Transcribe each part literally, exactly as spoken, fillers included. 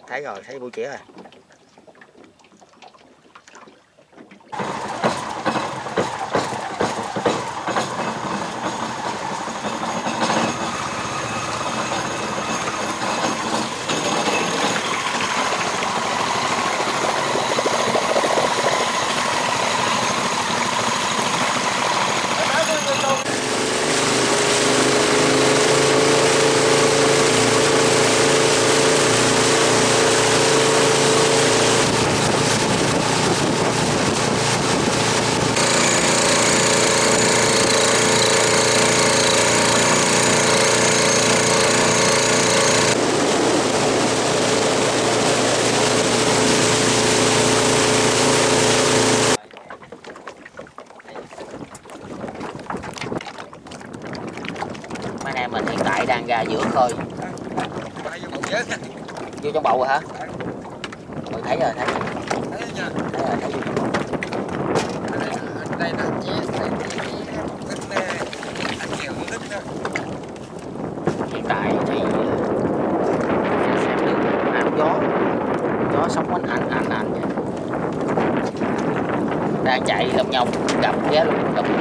thấy rồi, thấy bụi chĩa rồi. Mấy anh em mình hiện tại đang ra giữa khơi. Vô trong bầu rồi hả? Ừ, thấy rồi, thấy rồi. Thấy rồi, thấy vô trong bầu. Đây là chế nhiều nước đó. Hiện tại thì xem được ám gió, gió sóng quanh ảnh ảnh ảnh vậy. Đang chạy lòng nhông gặp ghé luôn gặp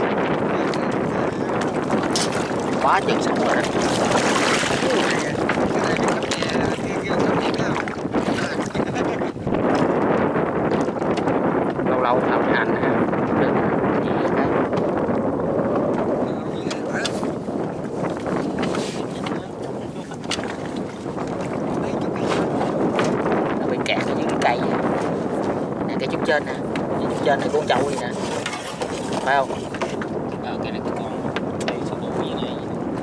quá chừng sóng rồi đó. Lâu lâu thảo cái hành ha, đừng gì cái nó bị kẹt ở những cái cây vậy. Nè cái chút trên nè, cái chút trên này con trâu gì nè, phải không? Ờ, cái này cái con đây số bốn như này.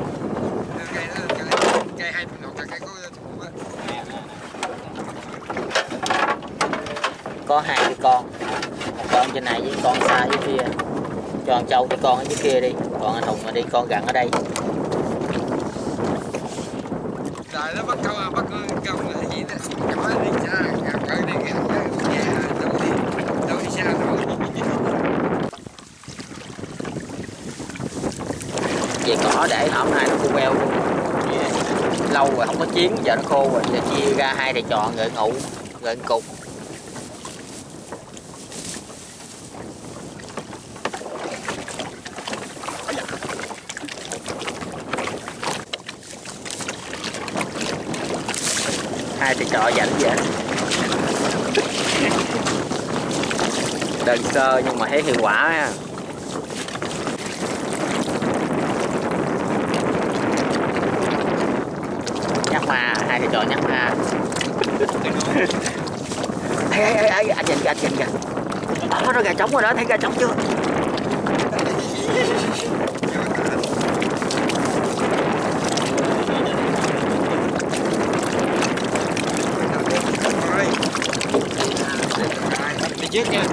Cây hai ngọt là cây có thủ á. Có hai cái con, một con trên này với con xa dưới kia, cho con trâu cái con ở dưới kia đi, còn anh Hùng mà đi con gần ở đây. Trời nó bắt câu à, bắt câu là gì đó, nhỏ đi xa, cỡ đi kìa, đâu đi, đâu đi xa nổi. Về cỏ để hổm nay nó khô queo luôn. Lâu rồi không có chiến, giờ nó khô rồi, giờ chia ra hai thầy trò gợi ngụ, gợi cục. Hai thầy trò dành vậy. Đơn sơ nhưng mà thấy hiệu quả ha. Nhắc ma, hai thầy trò nhắc ma. Ê ê ê ê, anh nhìn kìa, anh nhìn kìa. Đó, nó gà trống rồi đó, thấy gà trống chưa? Đi trước nha.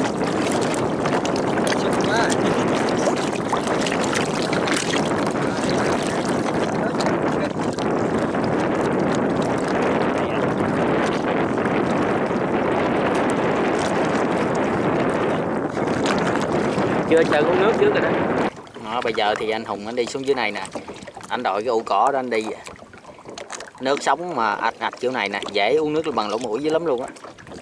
Chưa chờ uống nước trước rồi đó. Đó, bây giờ thì anh Hùng anh đi xuống dưới này nè, anh đội cái ụ cỏ đó anh đi. Nước sống mà ạch ạch kiểu này nè, dễ uống nước bằng lỗ mũi dữ lắm luôn á.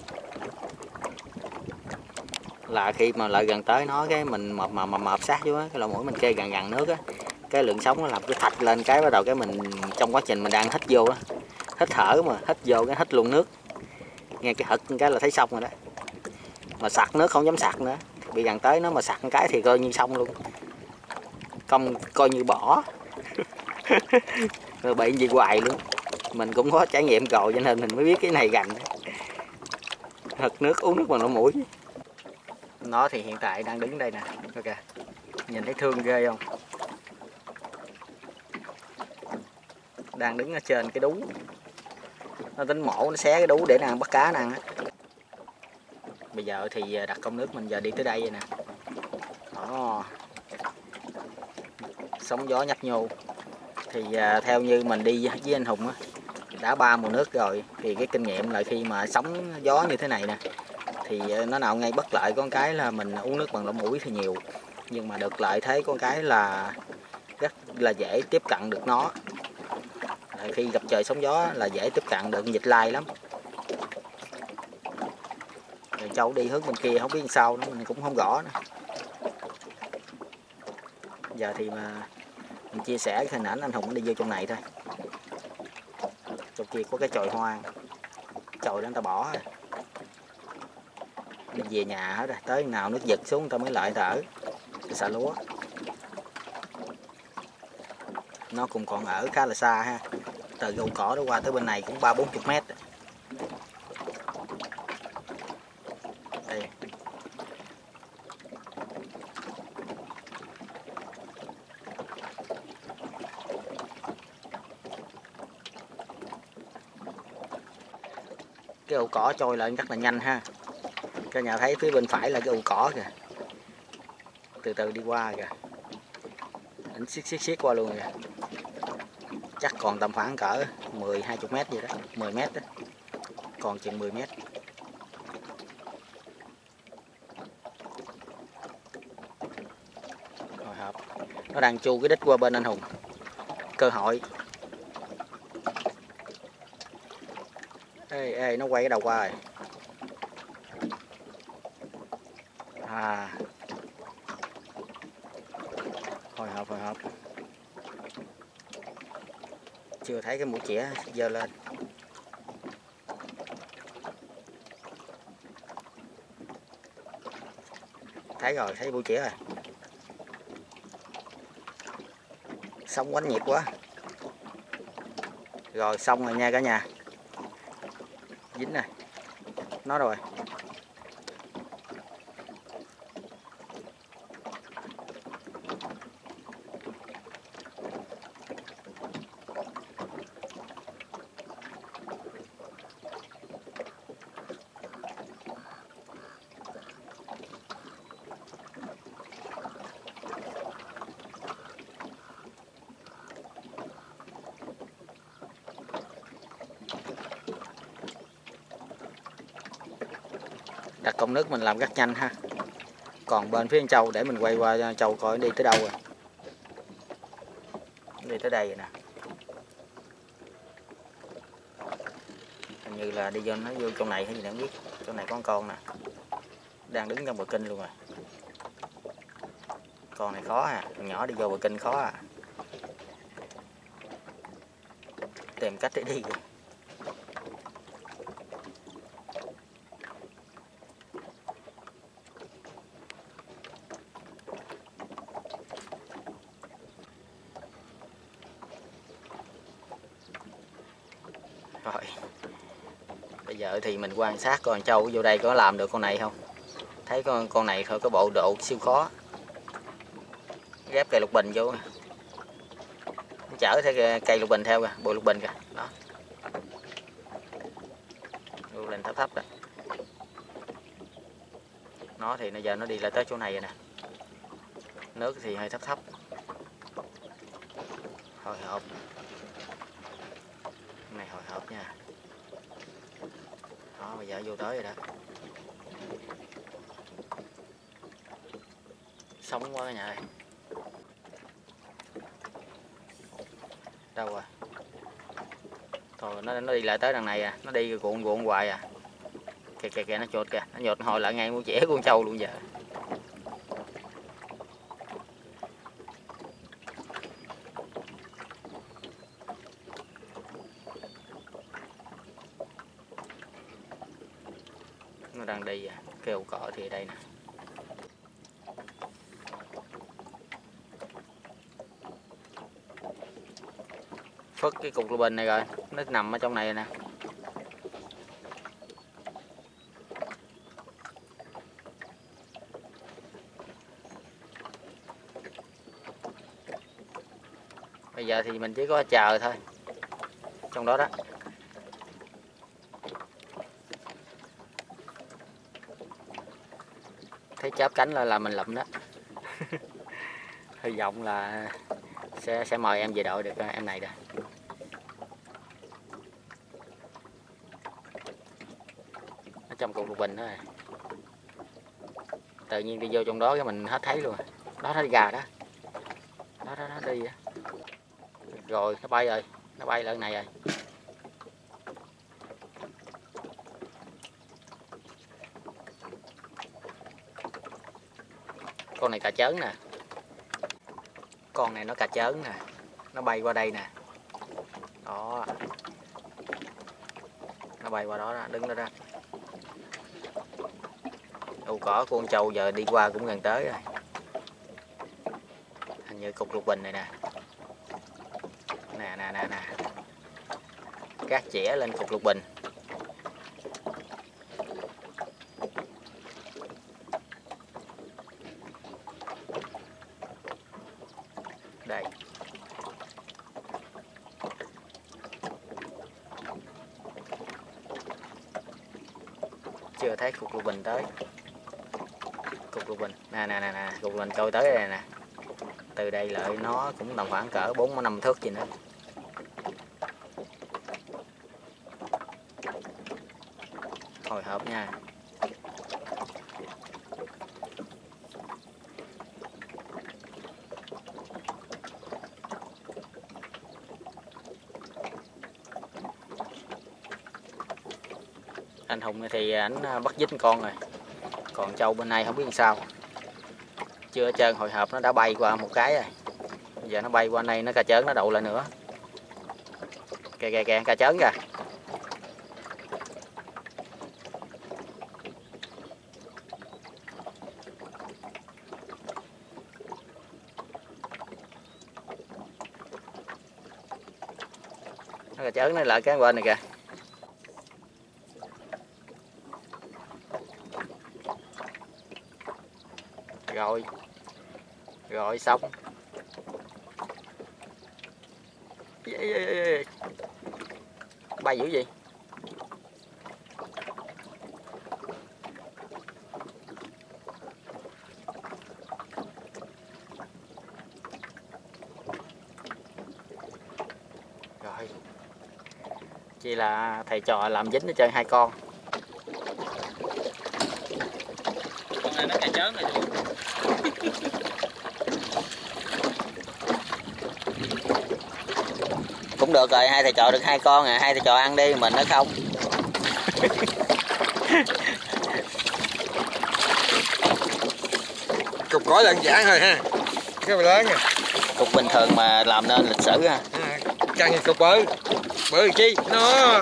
Là khi mà lại gần tới nó cái mình mập mà mập sát vô á, cái lỗ mũi mình kê gần gần nước á, cái lượng sống nó làm cái thạch lên cái bắt đầu cái mình trong quá trình mình đang hít vô á, hít thở mà hít vô cái hít luôn nước, nghe cái hực cái là thấy xong rồi đó. Mà sặc nước không dám sặc nữa, bị gần tới nó mà sặc cái thì coi như xong luôn, công coi như bỏ. Rồi bị gì hoài luôn. Mình cũng có trải nghiệm rồi cho nên mình mới biết cái này gành. Hực nước uống nước bằng lỗ mũi. Nó thì hiện tại đang đứng đây nè, ok, nhìn thấy thương ghê không? Đang đứng ở trên cái đú, nó tính mổ nó xé cái đú để nó ăn bắt cá nè. Bây giờ thì đặt công nước mình giờ đi tới đây vậy nè. Đó, sóng gió nhấp nhô. Thì theo như mình đi với anh Hùng á, đã ba mùa nước rồi, thì cái kinh nghiệm là khi mà sóng gió như thế này nè thì nó nào ngay bất lợi, con cái là mình uống nước bằng lỗ mũi thì nhiều, nhưng mà được lợi thế con cái là rất là dễ tiếp cận được nó. Khi gặp trời sóng gió là dễ tiếp cận được vịt lai lắm. Rồi Châu đi hướng bên kia không biết làm sao nữa, mình cũng không rõ nữa. Giờ thì mà mình chia sẻ cái hình ảnh anh Hùng đi vô trong này thôi. Trong kia có cái chòi hoa, chòi đó người ta bỏ rồi. Đi về nhà hết rồi, tới nào nước giật xuống người ta mới lại thở xả lúa. Nó cũng còn ở khá là xa ha, từ gầu cỏ đó qua tới bên này cũng ba bốn chục mét. Đây. Cái ụ cỏ trôi lên rất là nhanh ha. Cả nhà thấy phía bên phải là cái ụ cỏ kìa, từ từ đi qua kìa, anh xiết xiết xiết qua luôn kìa. Chắc còn tầm khoảng cỡ mười hai mươi mét gì đó, mười mét đó, còn chừng mười mét. Hồi hộp nó đang chu cái đít qua bên anh Hùng, cơ hội. Ê, ê, nó quay cái đầu qua rồi. À, hồi hộp hồi hộp, chưa thấy cái mũi chĩa giơ lên. Thấy rồi, thấy mũi chĩa rồi. Sóng quánh nhịp quá. Rồi xong rồi nha cả nhà. Dính này, nó rồi. Đặt công nước mình làm rất nhanh ha. Còn bên phía Châu để mình quay qua Châu coi đi tới đâu rồi. Đi tới đây rồi nè. Hình như là đi vô nó vô trong này hay gì nữa không biết. Trong này có con con nè, đang đứng trong bờ kinh luôn rồi. Con này khó à, con nhỏ đi vô bờ kinh khó à. Tìm cách để đi kìa. Rồi, bây giờ thì mình quan sát con Châu vô đây có làm được con này không. Thấy con con này thôi có bộ độ siêu khó. Ghép cây lục bình vô, chở theo cây lục bình theo kìa, bộ lục bình kìa. Đó, lục lên thấp thấp rồi. Nó thì bây giờ nó đi lại tới chỗ này rồi nè. Nước thì hơi thấp thấp. Hồi hộp. Này hồi hộp nha. Đó, bây giờ vô tới rồi đó. Sống quá cả nhà ơi. Đâu rồi? Thôi nó nó đi lại tới đằng này à, nó đi cuộn cuộn hoài à. Kìa kìa kìa, nó chột kìa, nó nhột hồi lại ngay mũi chĩa của con Châu luôn giờ. Nó đang đi à, cái ụ cỏ thì ở đây nè. Phất cái cục lô bình này rồi, nó nằm ở trong này nè. Bây giờ thì mình chỉ có chờ thôi. Trong đó đó. Thấy chớp cánh là, là mình lụm đó. Hy vọng là sẽ sẽ mời em về đội được em này rồi. Ở trong cục lục bình đó rồi. Tự nhiên đi vô trong đó cái mình hết thấy luôn. Đó thấy gà đó. Đó đó, đó đi đó. Rồi nó bay rồi, nó bay lên này rồi. Con này cà chớn nè. Con này nó cà chớn nè. Nó bay qua đây nè. Đó. Nó bay qua đó, đó. Đứng đó đó. Âu cỏ của con trâu giờ đi qua cũng gần tới rồi. Hình như cục lục bình này nè. Nè nè nè nè. Cát chẻ lên cục lục bình. Đây. Chưa thấy cục lục bình tới. Cục lục bình. Nè nè nè nè, cục lục bình trôi tới đây nè. Từ đây lại nó cũng tầm khoảng cỡ bốn năm thước gì nữa. Hồi hộp nha. Anh Hùng thì ảnh bắt dính con rồi. Còn trâu bên này không biết làm sao. Chưa hết trơn, hồi hộp nó đã bay qua một cái rồi. Giờ nó bay qua đây, nó cà chớn nó đậu lại nữa. Kìa kìa kìa, cà chớn kìa. Nó cà chớn nó lại cái bên này kìa. Rồi. Rồi xong. Bay dữ gì? Rồi. Chỉ là thầy trò làm dính hết trơn hai con. Con này nó cà chớn rồi. Cũng được rồi, hai thầy trò được hai con à, hai thầy trò ăn đi, mình nó không. Cục cỏ đơn giản thôi ha, cái mà lớn à. Cục bình thường mà làm nên lịch sử ha. À, càng cục bự, bự chi nó.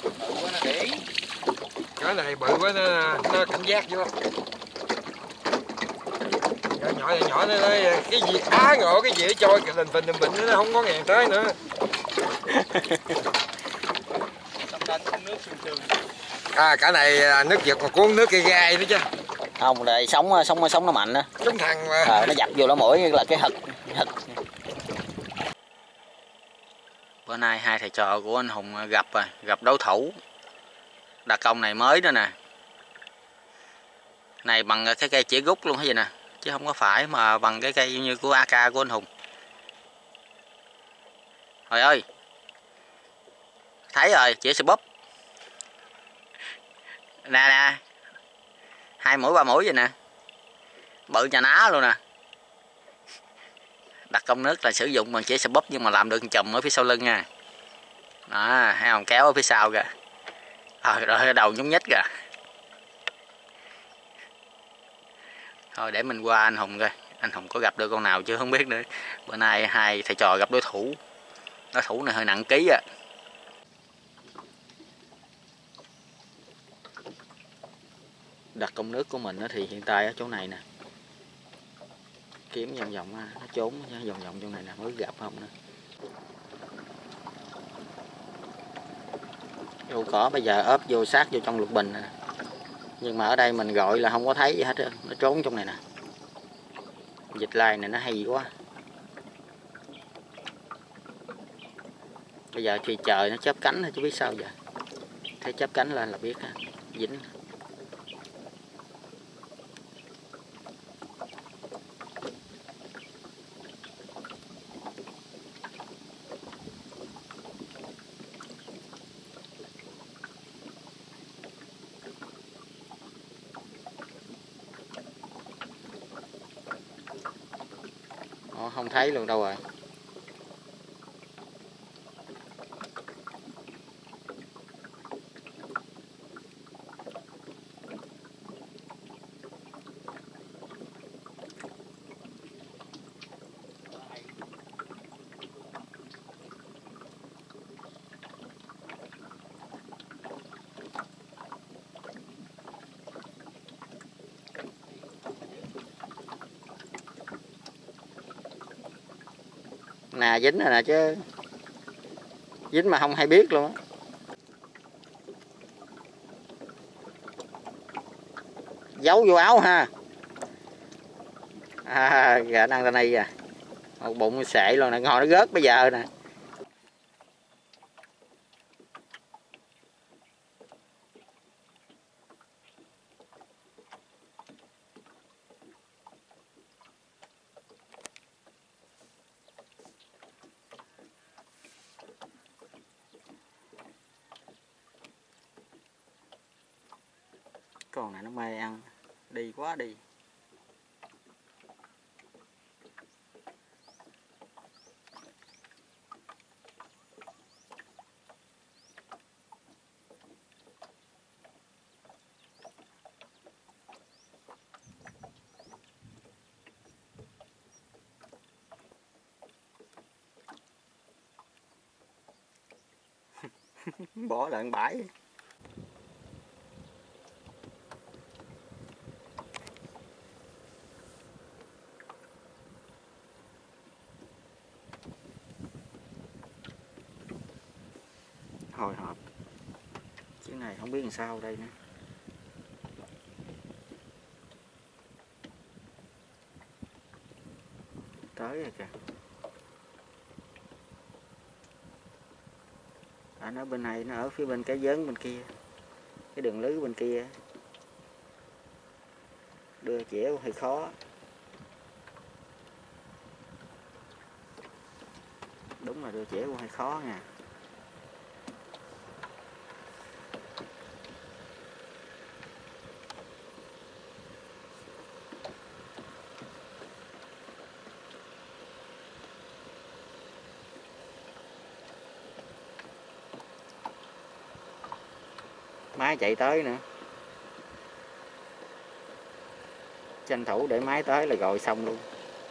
Cái này bự quá nó, nó cảnh giác vô. Cái nhỏ nhỏ nhỏ nó nói cái gì á ngộ cái gì trôi cái lình phình lình phình nó không có ngàn tới nữa. À cả này nước Việt mà cuốn nước cây gai nữa chứ. Không, đây sống sống sống nó mạnh á. Sống thằng mà. À, nó dập vô lỗ mũi như là cái hực hực. Bữa nay hai thầy trò của anh Hùng gặp rồi, gặp đối thủ. Đặc công này mới đó nè. Này bằng cái cây chỉ gút luôn hay gì nè, chứ không có phải mà bằng cái cây như của a ca của anh Hùng. Trời ơi. Thấy rồi, chỉ sẽ bóp. Nè nè. Hai mũi ba mũi vậy nè. Bự nhà ná luôn nè. Đặc công nước là sử dụng bằng chỉ sẽ bóp nhưng mà làm được chùm ở phía sau lưng nha. Đó, hai ông kéo ở phía sau kìa. Rồi rồi đầu nhúng nhích kìa. Thôi để mình qua anh Hùng coi. Anh Hùng có gặp được con nào chưa không biết nữa. Bữa nay hai thầy trò gặp đối thủ. Đối thủ này hơi nặng ký à. Đặc công nước của mình thì hiện tại ở chỗ này nè. Kiếm vòng vòng nó trốn vòng vòng trong này nè mới gặp không nữa. Vô cỏ bây giờ ốp vô sát vô trong lục bình nè. Nhưng mà ở đây mình gọi là không có thấy gì hết á, nó trốn trong này nè. Vịt lai này nó hay quá. Bây giờ thì trời nó chớp cánh thôi chứ biết sao giờ. Thấy chớp cánh lên là biết ha, dính. Ồ, không thấy luôn đâu rồi. nè, dính rồi nè chứ. Dính mà không hay biết luôn á. Giấu vô áo ha. À, gà năng ra đây à. Một bụng sệ luôn nè, ngồi nó rớt bây giờ nè. Con này nó mê ăn, đi quá đi. Bỏ lợn bãi. Hồi hộp. Chiếc này không biết làm sao đây nữa. Tới rồi kìa. Anh ở bên này, nó ở phía bên cái vớn bên kia, cái đường lưới bên kia. Đưa chĩa hơi khó. Đúng là đưa chĩa cũng hơi khó nha. Máy chạy tới nữa. Tranh thủ để máy tới là gọi xong luôn.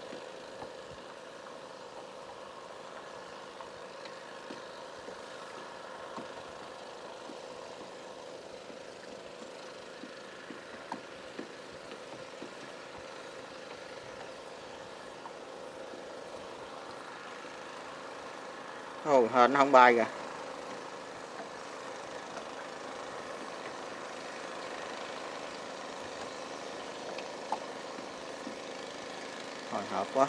Ồ, hên nó không bay kìa. Hồi hộp quá.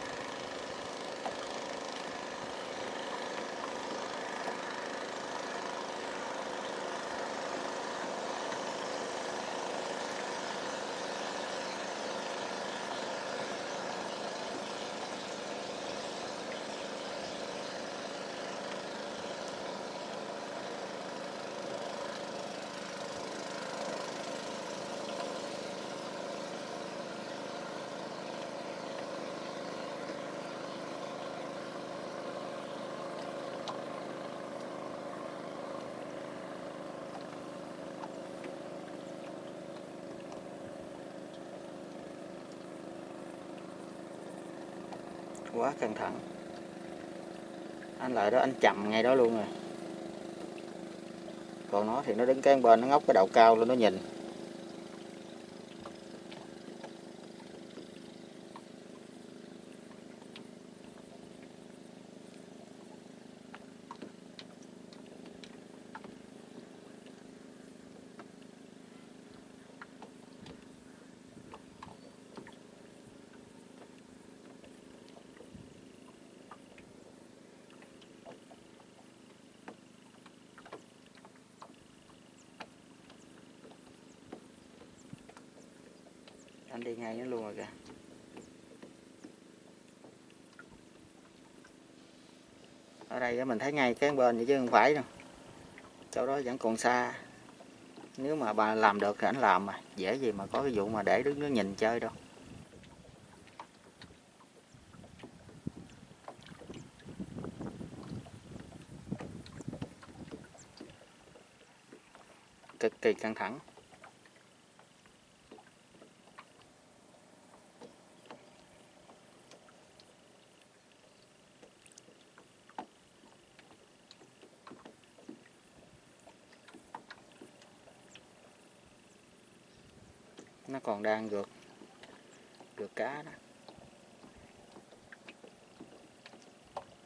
Quá căng thẳng. Anh lại đó, anh chậm ngay đó luôn rồi. Còn nó thì nó đứng cái bên, nó ngóc cái đầu cao lên nó nhìn. Anh đi ngay nó luôn rồi kìa. Ở đây mình thấy ngay cái bên vậy chứ không phải đâu. Chỗ đó vẫn còn xa. Nếu mà bà làm được thì anh làm mà. Dễ gì mà có cái vụ mà để đứng nó nhìn chơi đâu. Cực kỳ căng thẳng. Nó còn đang gượt gượt cá đó.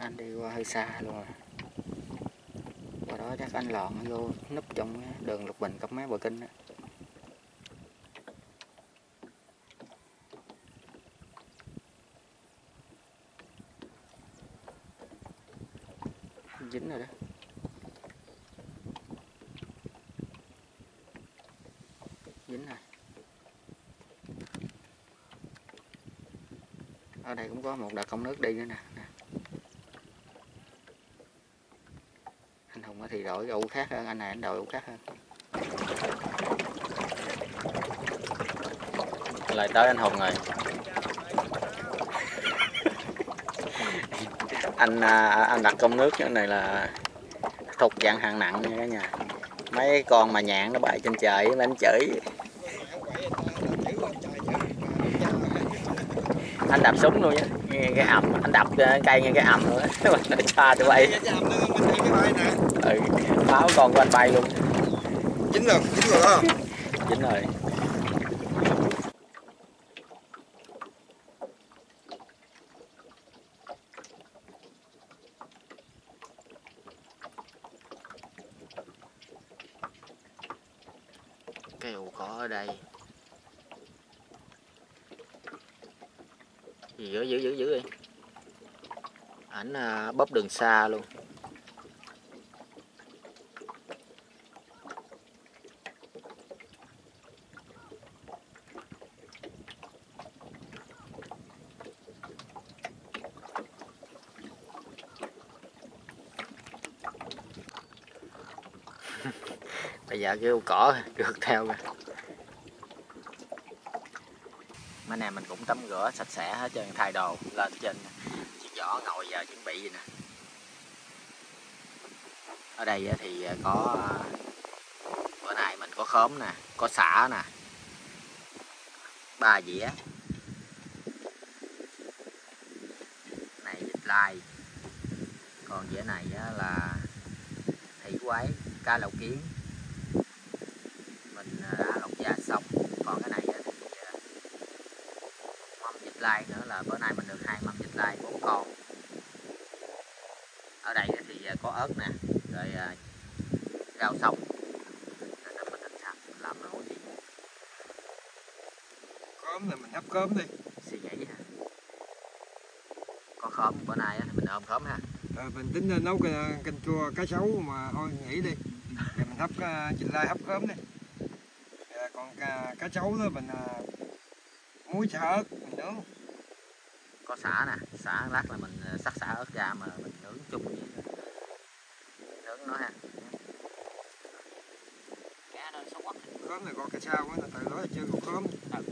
Anh đi qua hơi xa luôn rồi. Qua đó chắc anh lọn vô núp trong đường Lục Bình cấp mé Bờ Kinh đó. Dính rồi đó. Dính rồi. Ở đây cũng có một đợt công nước đi nữa nè. nè. Anh Hùng thì đổi ụ khác hơn, anh này anh đổi ụ khác hơn. Lại tới anh Hùng rồi. anh anh đặt công nước cái này là thuộc dạng hạng nặng nha cả nhà. Mấy con mà nhạn nó bay trên trời nó anh chửi. Anh đạp súng luôn nhá, nghe cái ầm, anh đập cây nghe cái ầm luôn á, nó xa tụi bay. Ừ, pháo con của anh bay luôn. Dính rồi, dính rồi đó. Dính rồi. Cái ụ cỏ ở đây. Giữ giữ giữ giữ đi. Ảnh à, bóp đường xa luôn. Bây giờ kêu cỏ rượt theo kìa. Mấy này mình cũng tắm rửa sạch sẽ hết trơn, thay đồ lên trên chiếc giỏ ngồi giờ chuẩn bị gì nè. Ở đây thì có bữa nay mình có khóm nè, có sả nè, ba dĩa này, vịt lai, còn dĩa này là thủy quái, cá lầu kiến, mình đã lọc da xong. Còn cái này thì mâm vịt lai nữa, là bữa nay mình được hai mâm vịt lai bốn con. Ở đây thì có ớt nè, rồi rau sống nên mình thành sạch làm nổi gì. Khóm này mình hấp khóm đi. Suy nghĩ ha. Có khóm bữa nay thì mình ôm khóm ha. Rồi mình tính lên nấu canh chua cá sấu mà thôi nghỉ đi. Rồi mình hấp vịt lai hấp khóm đi. Rồi còn cá, cá sấu đó mình muối xả ớt mình nướng. Có sả nè, sả lát là mình sắc sả ớt ra mà mình nướng chung với nướng nó ha. Cá nó xấu quá. Khóm này con cá sao á, từ đó là chưa còn khóm. Ừ.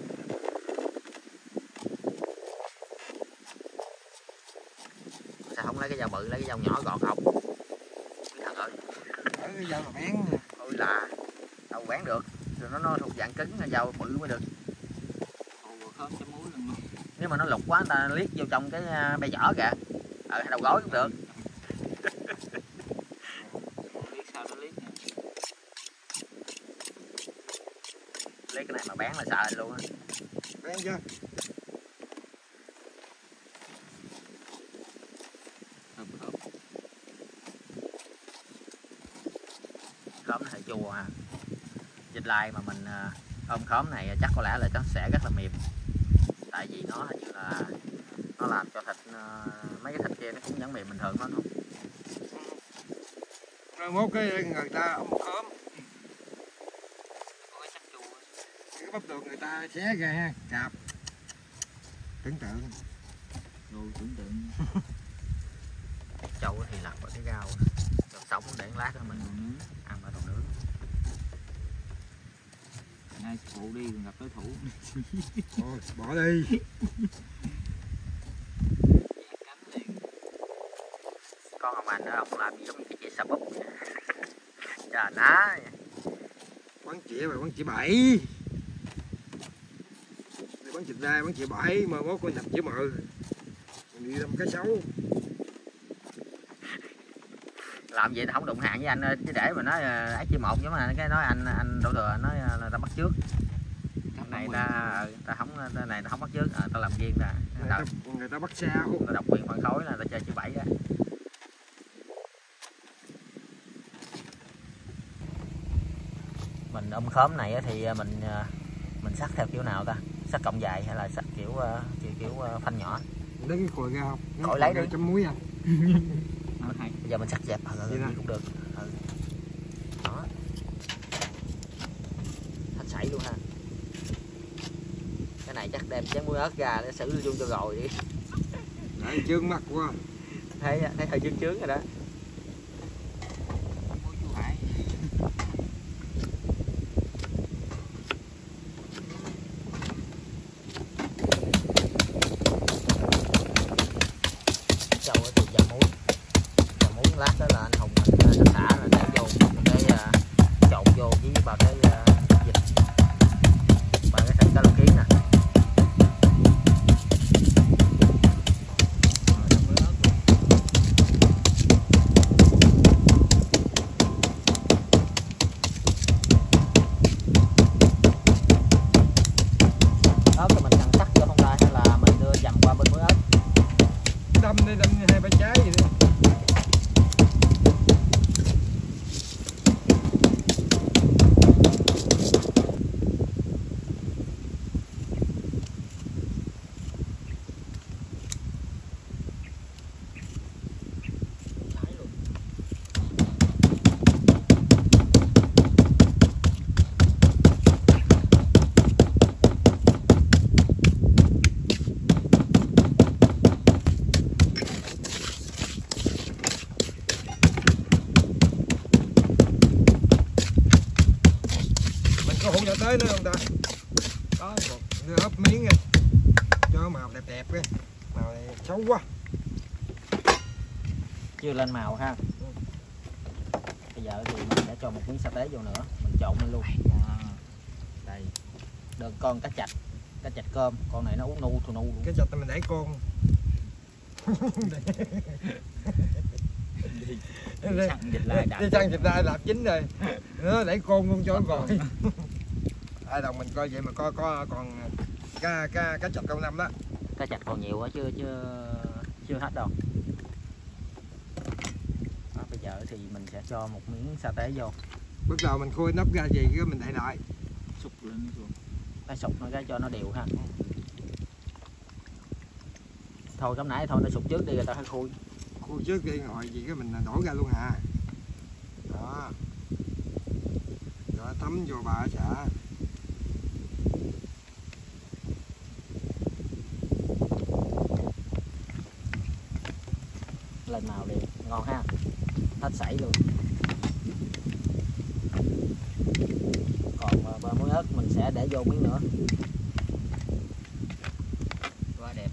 Sao không lấy cái dao bự, lấy cái dao nhỏ gọt không? Thằng ơi. Ở cái dao là bén nè. Ôi là đâu bén được, rồi nó nó thuộc dạng cứng, dao bự mới được. Khóm cho muối luôn. Nếu mà nó lục quá người ta liếc vô trong cái bè giỏ kìa, ở đầu gối cũng được. Liếc sao nó liếc nè. Liếc cái này mà bén là sợ anh luôn á. Bén chưa? Thơm thơm. Khóm này chua ha. Vịt lai mà mình ôm khóm này chắc có lẽ là nó sẽ rất là mềm. Tại vì nó hình như là nó làm cho thịt mấy cái thịt kia nó cũng vẫn mềm bình thường đó không? Rồi mốt cái người ta ôm khóm. Có cái sắc chua. Cái bắp tuộc người ta xé ra ha, cạp. Tưởng tượng. Đồ tưởng tượng. Châu thì lặt vào cái rau, rồi sống để lát đó mình ăn vào đồ nướng. Nay phụ đi còn gặp đối thủ. Thôi bỏ đi. Con ông anh đó ông làm gì giống như cái chị sa búp. Trời ná. Quán chĩa mà quán chĩa bảy. Đi quán vịt lai quán chĩa bảy mà mốt con nhập chĩa mờ. Mình đi làm cá sấu. Làm vậy nó không đụng hạn với anh chứ để mà nói ấy chỉ một giống mà cái nói anh anh đổ thừa nói là ta bắt trước. Cắm này ta ta không ta này ta không bắt trước, à, ta làm riêng ra. Người ta, người ta bắt sao. Ta độc quyền phân khối là ta chơi chữ bảy đó. Mình ôm khóm này thì mình mình sắt theo kiểu nào ta? Sắt cọng dài hay là sắt kiểu kiểu, kiểu phanh nhỏ? Lấy cái còi ra không? Còi lấy đi. Chấm muối à. Bây giờ mình sắt dẹp rồi cũng được. Ừ. Đó. Thạch sảy luôn ha. Cái này chắc đem chén muối ớt ra để xử luôn cho rồi đi. Đấy, trướng mặt quá. Thấy thấy hơi chướng chướng rồi đó. Lát đó là anh Hùng anh xả là để vô cái uh, trộn vô với vào cái uh, vịt và cái thịt cá lóc kiến nè. Ớt thì mình cần cắt cho không tay hay là mình đưa dầm qua bên muối ớt? Đâm đi, đâm hai ba trái gì đó. Có hũ cho tới nữa không ta? Có một đưa ốp miếng nha. Cho màu đẹp đẹp cái. Màu này xấu quá. Chưa lên màu ha. Bây giờ thì mình sẽ cho một miếng sa tế vô nữa, mình trộn lên luôn. Đây. Được con cá chạch, cá chạch cơm, con này nó uống nu thù nu. Cái chạch mình để con. Đi chăn dịch lại đi chăn dịch lại đạp chín rồi nó đẩy côn luôn cho nó rồi. Ai đồng mình coi vậy mà coi có còn cá cá cá chạch câu năm đó. Cá chạch còn nhiều quá chưa chưa chưa hết đâu. Đó, bây giờ thì mình sẽ cho một miếng sa tế vô. Bắt đầu mình khui nắp ra gì cái mình đậy lại. sụp lên xuống. Cái sụp nó cái cho nó đều ha. Thôi cái nãy thôi nó sụp trước đi rồi tao hãy khui. Khui trước đi ngồi gì cái mình đổ ra luôn à. Đó. Rồi tắm vô bà xả. Lên màu đi, ngon ha. Hết sảy luôn. Còn bơ muối ớt mình sẽ để vô miếng nữa. Quá đẹp.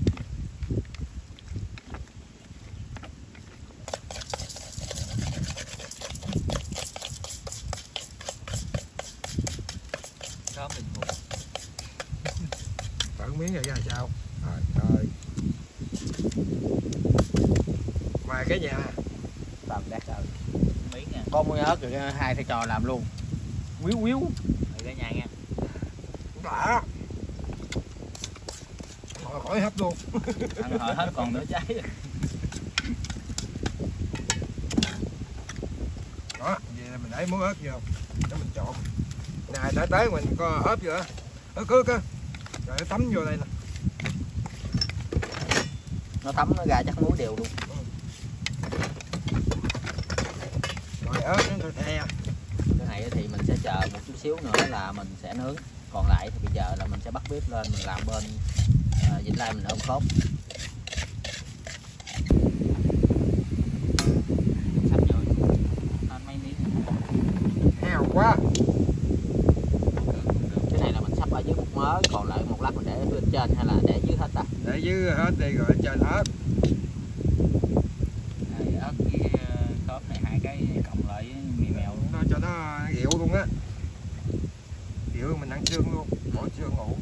Có mình một. Phở miếng rồi ra sao? Rồi, trời. Ngoài cái nhà Làm đẹp rồi. Miếng nha. Có muối ớt rồi hai thầy trò làm luôn. Quýu quýu. Ở cả nhà nha. đã khỏi khỏi hấp luôn. Ăn hồi hết còn nửa trái. Đó, vậy là mình để muối ớt vô để mình trộn. Này tới tới mình có ớt vô, ớt cước á, rồi nó tắm vô đây nè. Nó thấm nó ra chắc muối đều luôn. Rồi ớt nó the. Cái này thì mình sẽ chờ một chút xíu nữa là mình sẽ nướng. Còn lại thì bây giờ là mình sẽ bắt bếp lên mình làm bên uh, vịt lai mình ôm khốp. Sắp rồi. Ăn mấy miếng. Heo quá. Cái này là mình sắp ở dưới một mớ, còn lại một lát mình để bên trên hay là để dưới hết ta? Để dưới hết đi rồi trên ớt. Đây, ớt với khóm này hai cái cộng lại mì mèo luôn. Nó cho nó ghịu luôn á. Ghịu mình ăn xương luôn, bỏ xương ngủ.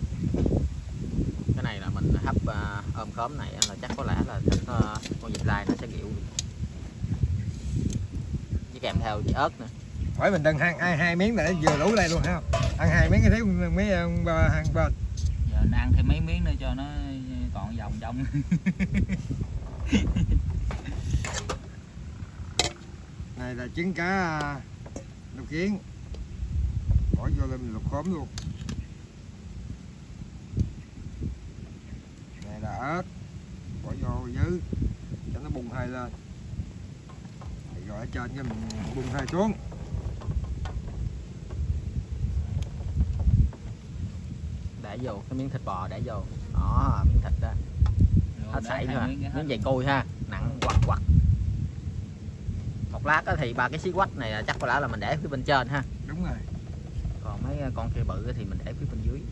Cái này là mình hấp uh, ôm khóm này là chắc có lẽ là thịt uh, con vịt lai nó sẽ ghịu với kèm theo với ớt nữa. Hỏi mình đừng hai, hai, hai miếng để vừa đủ đây luôn ha. ăn hai miếng cái thấy mấy ông ba hàng bên. Giờ anh ăn thêm mấy miếng nữa cho nó còn vòng trong. Này là trứng cá lục kiến, bỏ vô lên mình luộc khóm luôn. Này là ớt, bỏ vô dưới cho nó bùng hai lên. Rồi ở trên cho mình bùng hai xuống. Để vô cái miếng thịt bò, để vô đó, miếng thịt đó hết sảy thôi, miếng dày cùi ha, nặng quặt quặt. Một lát đó thì ba cái xí quách này là chắc có lẽ là mình để phía bên trên ha. Đúng rồi. Còn mấy con kia bự thì mình để phía bên dưới.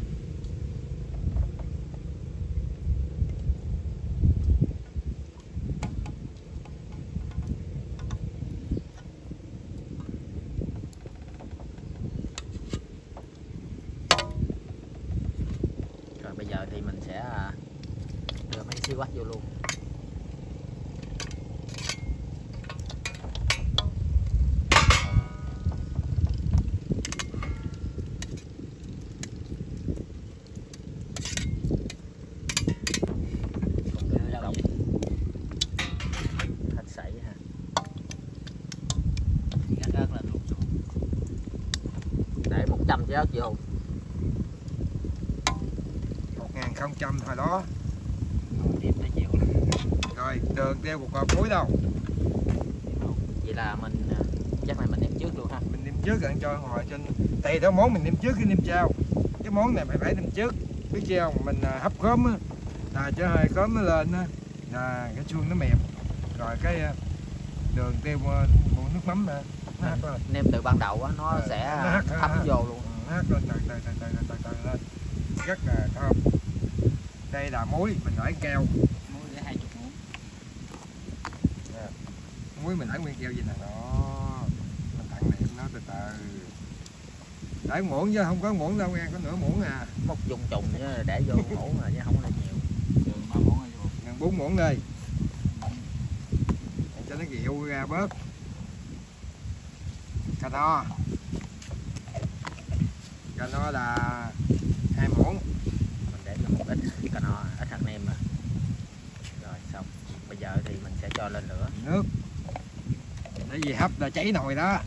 Rồi bây giờ thì mình sẽ đưa mấy cái xí quách vô luôn. Để một trăm trái ớt vô. Một ngàn không trăm hồi đó. Tiếp tới chiều. Rồi đường đeo một cọp muối đâu. Vậy là mình chắc này mình nêm trước luôn ha. Mình nêm trước gần cho ngồi trên. Tùy theo món mình nêm trước cái nêm trao. Cái món này phải phải nêm trước. Biết chưa không? Mình hấp khóm á, là cho hơi khóm nó lên á, là cái chuông nó mềm. Rồi cái đường tiêu mua nước mắm nè. Nêm từ ban đầu á nó à, sẽ nó hắt, thấm hắt, vô luôn. Hát lên từ từ từ từ từ từ lên. Rất là thơm. Đây là muối, mình hỏi keo. Muối để hai chục muỗng. À, muối mình hỏi nguyên keo gì nè. Đó. Mình tặng niệm nó từ từ. Để muỗng chứ không có muỗng đâu nghe, có nửa muỗng à. Một dùng trùng chứ để vô muỗng mà chứ không có nhiều. Đường ba muỗng rồi vô. Gần bốn muỗng đi. Để cho nó dịu ra bớt. Cà no. Cà no là hai muỗng. Mình để cho một ít cà no, ít hạt nêm mà. Rồi xong. Bây giờ thì mình sẽ cho lên lửa. Nước. Để gì hấp là cháy nồi đó.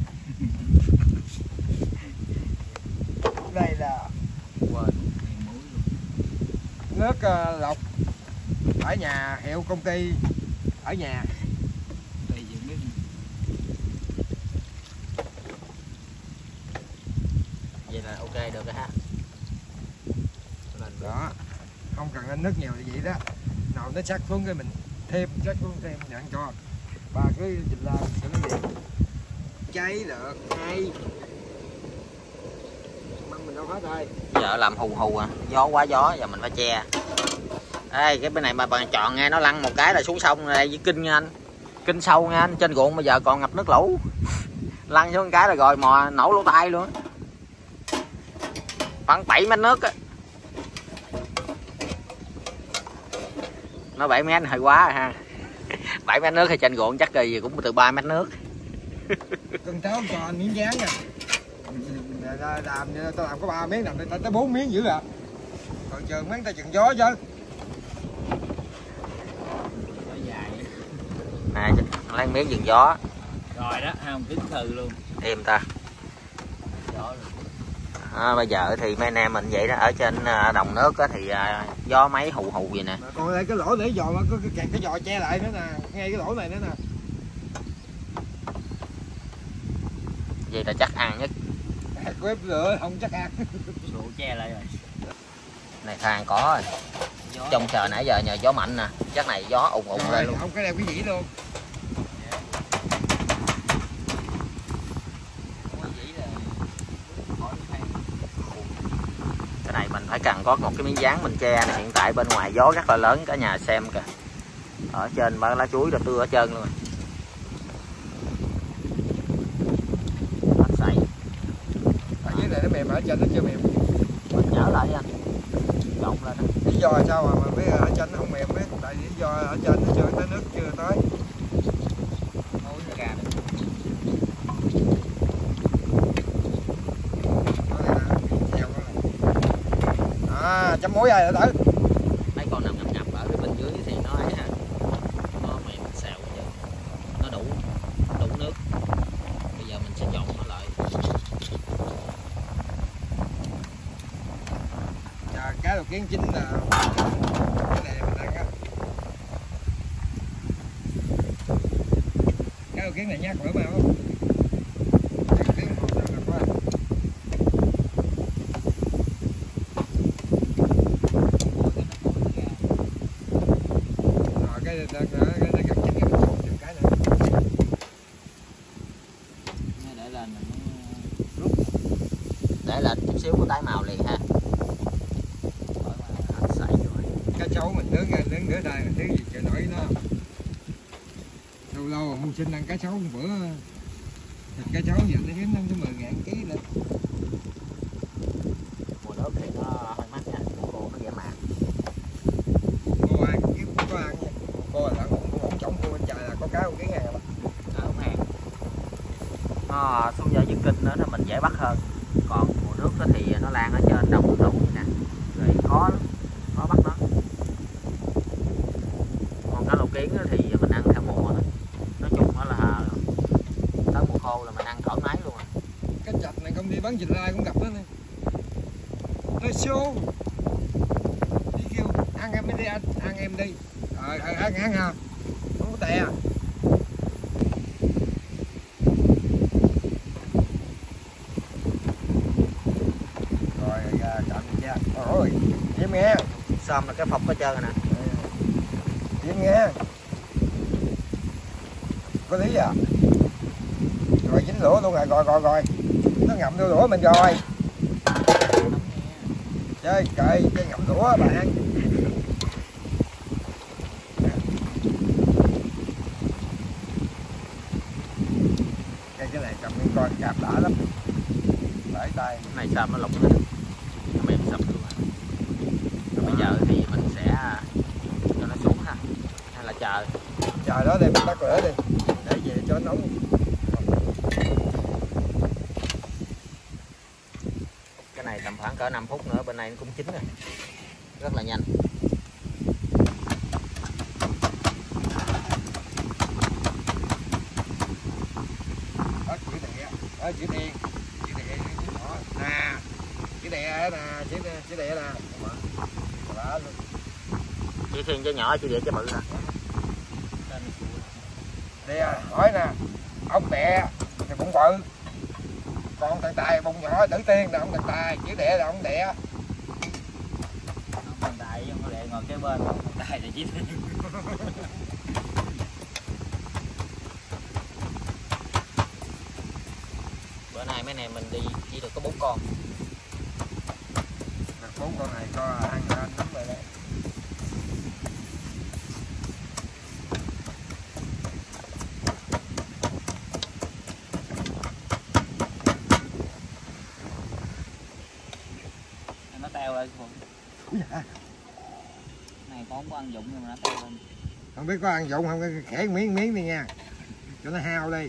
Đây là quên nước uh, lọc ở nhà, hiệu công ty ở nhà. Đây dựng nước. Vậy là ok được rồi ha. Lên Đó, không cần lên nước nhiều như vậy đó. Nào nó sắc xuống cái mình thêm, sắc xuống thêm nhận cho. Ba cái dịch la sẽ nó gì cháy được hay. Măng mình đâu hết rồi. Giờ làm hù hù à, gió quá gió, giờ mình phải che. Ê, cái bên này mà bạn chọn nghe nó lăn một cái là xuống sông đây với kinh nha anh. Kinh sâu nha anh, trên ruộng bây giờ còn ngập nước lũ. Lăn xuống một cái là rồi mò nổ lỗ tai luôn á. Khoảng bảy mét nước á. Nó bảy mét hơi quá rồi ha. bảy mét nước thì trên ruộng chắc gì cũng từ ba mét nước. Con cháu còn miếng dán nè. Làm tao làm có ba miếng, làm tới bốn miếng dữ à. Còn chờ mấy ta chừng gió chứ. Gió dài. Nè, lấy miếng chừng gió. Rồi đó, không kính thư luôn. Êm ta. Gió luôn. À, bây giờ thì mấy anh em mình vậy đó, ở trên đồng nước á thì à, gió máy hù hù vậy nè. Còn đây cái lỗ để giò, có cái kẹt cái giò che lại nữa nè, ngay cái lỗ này nữa nè. Vậy là chắc ăn nhất. Quếp lửa không chắc ăn. Sổ che lại rồi. Này than có rồi. Gió Trong chờ nãy giờ nhờ gió mạnh nè, chắc này gió ùng ùng lên luôn. Không cái đeo cái dĩ luôn. Cái này mình phải cần có một cái miếng dán mình che này. Hiện tại bên ngoài gió rất là lớn, cả nhà xem kìa. Ở trên ba lá chuối là tưa ở trơn luôn. Hết sảy. Ở dưới này nó mềm, ở trên nó chưa mềm. Mình nhớ lại đi anh. Trộn lên đó. Lý do sao mà, mà biết ở trên nó không mềm biết, tại lý do ở trên nó chưa tới nước chưa tới. muối ra được. Đó này chấm muối ai tới. Mấy con nằm ngập ngập ở cái bên dưới thì nó ấy ha, nó mềm xèo chứ, nó đủ đủ nước. Bây giờ mình sẽ dọn nó lại. Và cá đầu kiến chín là cái này mình ăn á. Cá đầu kiến này nhát bữa mà không? Cá đầu kiến còn sao là quá. Rồi cái cái cái cái cái chín cái mình trộn thêm cái nữa. để lên mình Rút. Để lên chút xíu có tái màu liền ha. Cá sấu mình nướng nướng nửa đây mình nướng gì trời nổi nó lâu lâu mua sinh ăn cá sấu một bữa thịt cá sấu giờ nó hiếm năm tới mười ngàn ký lên. Mùa nước thì nó hơi mắc nha, cô nó dễ mặn. Cô ăn kiếm có ăn nha, cô là cũng cũng trống cô bên trời là có cá một ký ngàn mà. Ở không hàng. Nó xuống giờ dưới kinh nữa thì mình dễ bắt hơn. Còn mùa nước thì nó lan ở trên đồng đủ như nè, rồi khó lắm, khó bắt nó. Còn cá lầu kiến thì mình ăn theo mùa thôi. Nói chung đó là tới mùa khô là mình ăn thoải mái luôn. Cái chạch này công ty bán vịt lai cũng gặp đó nè. Nó show đi kêu ăn em đi anh, ăn em đi. Rồi ăn ăn ăn ha, không có tè. Rồi ra cạn nha. Ôi, im nghe. Xôm là cái phọc hết trơn rồi nè. Im nghe. Có lý à? Rồi dính lửa luôn rồi, rồi rồi rồi. Nó ngậm vô lửa mình rồi. Chơi trời, cái ngậm lửa bạn. Cái cái này cầm con cạp đã lắm. Phải tay. Cái này xôm nó lủng lên. Nó mềm sập luôn. Rồi bây giờ thì mình sẽ cho nó xuống ha. Hay là chờ. Chờ đó đây mình tắt lửa đi. Để về cho nó nóng. Cái này tầm khoảng cỡ năm phút nữa bên này nó cũng chín rồi. Rất là nhanh. Đó chữ đè, đó chữ đen, chữ đè chữ nhỏ. Nè, chữ đè nè, chữ chữ đè nè. Đó luôn. Chỉ thiên cho nhỏ chứ để cho bự hả? Đè hỏi nè, ông đè thì bụng bự. Còn thằng Tài bụng nhỏ tử tiên là ông thằng Tài, chữ đè là ông đè. thằng Tài với ông Lệ ngồi kế bên, thằng Tài là chỉ Bữa nay mấy này mình đi chỉ được có bốn con. Bốn con này có ăn ăn lắm rồi đấy. nó teo lên Phụng. Dạ. Này con không có ăn dụng nhưng mà nó teo lên. Không biết có ăn dụng không, khẽ miếng miếng đi nha, cho nó hao đi.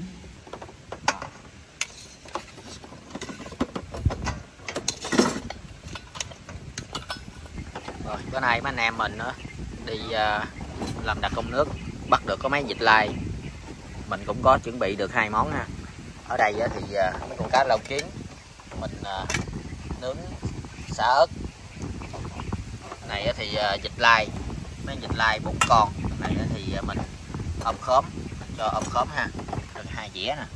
Rồi bữa nay mấy anh em mình nữa đi uh, làm đặc công nước, bắt được có mấy vịt lai. Mình cũng có chuẩn bị được hai món ha. Ở đây thì uh, mấy con cá lầu kiến mình uh, nướng xả ớt. Này thì uh, vịt lai, mấy vịt lai bốn con. Này thì uh, mình ốp khóm, cho ốp khóm ha, được hai dĩa nè.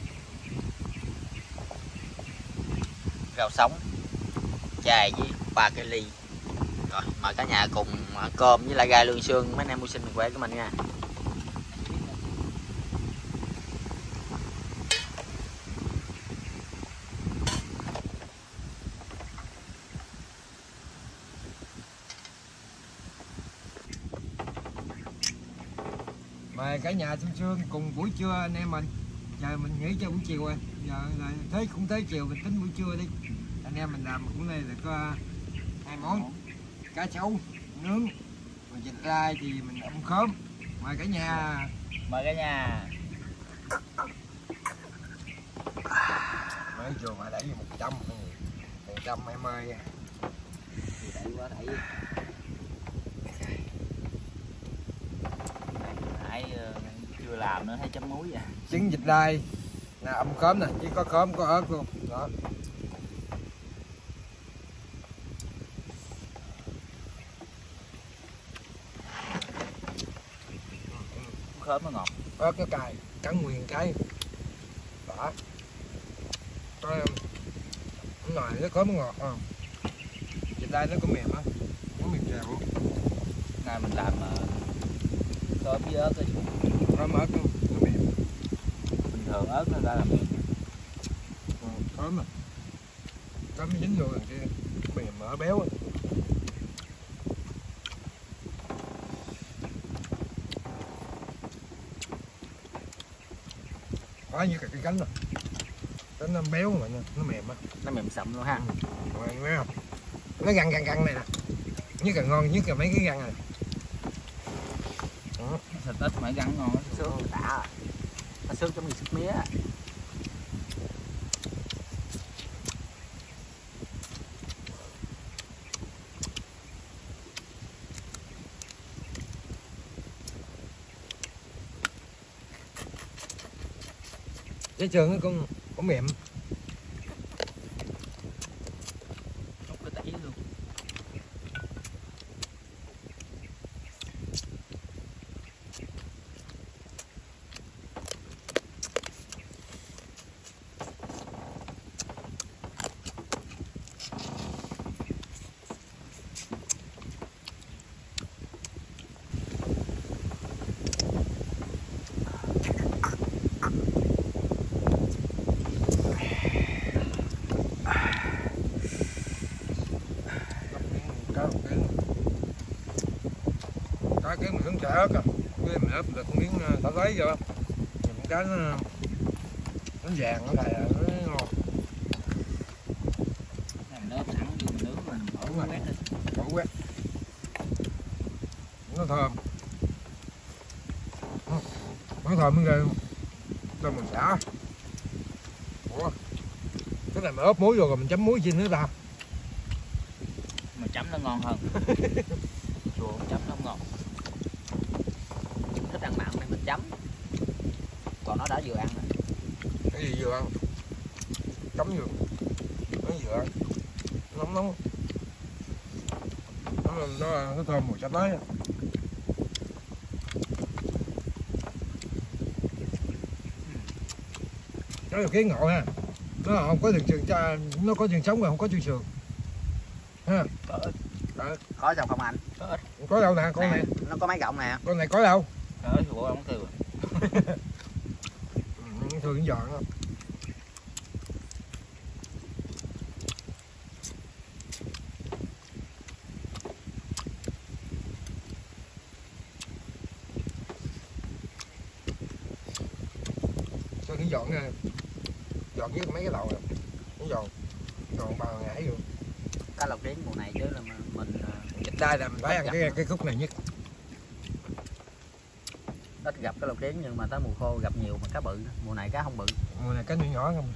Rau sống, chai với ba cái ly. Rồi mời cả nhà cùng ăn cơm với lại gai lương xương. Mấy anh em mua sinh khỏe của mình nha. Mời cả nhà Xuân Sương cùng buổi trưa anh em mình. Giờ mình nghỉ cho buổi chiều rồi. Giờ là tới cũng tới chiều mình tính buổi trưa đi. Anh em mình làm cũng này là có hai món cá sấu nướng, còn vịt lai thì mình ống khóm. Mời cả nhà. Mời cả nhà. Mới vô mà đẩy một trăm, một trăm em ơi. qua thầy nãy uh, chưa làm nữa thấy chấm muối vậy. Trứng vịt đai nè, ẩm khóm nè, chỉ có khóm có ớt luôn đó. Khóm nó ngọt, ớt nó cay, cắn nguyên cái đó. Coi ngoài nó khóm nó ngọt không, vịt đai nó có mềm á, có mềm dẻo luôn. nay mình làm uh, khóm với ớt đi, Khóm ớt nó, nó mềm. bình thường ớt nó ra là mềm. Ừ, khóm mà khóm nó dính vô đằng kia mềm mỡ béo á. Quá như cái cánh rồi, cánh nó béo mà nó mềm á, Nó mềm sậm luôn ha. mọi người thấy không? Nó găng găng găng này nè, nhất là ngon nhất là mấy cái găng này. Đó. Thịt ít mà gắn ngon á. Xương đã rồi. Nó xương giống như súp mía. Cái trường nó cũng cũng mềm. Hút cái tẩy luôn. Cái cái miếng chả ớt à, cái mình ớt được miếng tỏi lấy vô, những cái nó nó vàng nó này nó ngon. Làm nếp sẵn vô mình nướng rồi mình bỏ quét đi. Bỏ quét nó thơm, nó thơm mới ghê luôn. Cho mình xả. Ủa, cái này mà ốp muối vô rồi mình chấm muối chi nữa ta? Mà chấm nó ngon hơn. Chùa chấm nó không ngon. Thích ăn mặn này mình chấm. Còn nó đã vừa ăn rồi. Cái gì vừa ăn? Chấm vừa. Nó vừa ăn. Nóng nóng. Nó nó, nó thơm mùi chả tới. Nó là cái ngộ ha. Nó không có đường trường, nó có trường sống mà không có trường sườn. Ha. Có ít. Có sao không anh? Có ít. Có đâu nè, con Nè, này. nó có mấy gọng nè. Con này có đâu? Có ít của ông kêu. Ừ, thường giòn không? Sao cái giòn nha, giòn với mấy cái đầu này, nó giòn, giòn bao ngày luôn. Cá lọc đến mùa này chứ là mình, mình Vịt đai là mình phải ăn cái cái khúc này nhất. ít gặp cá lọc đến nhưng mà tới mùa khô gặp nhiều mà cá bự, mùa này cá không bự. Mùa này cá nhỏ nhỏ không?